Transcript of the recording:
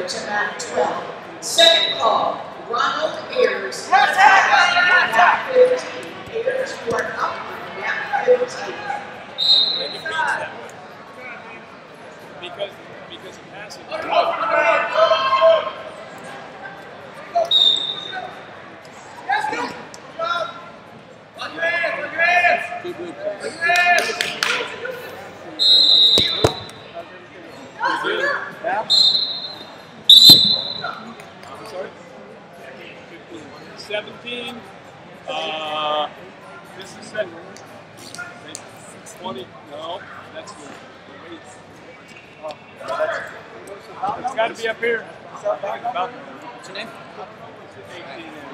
to mat 12. Second call, Ronald Ayers. Mat 15. Ayers, you are up on mat 15. Because of passing. I'm sorry? 17. This is 7. 20. No, that's the weight. It's got to be up here. What's your name? 18.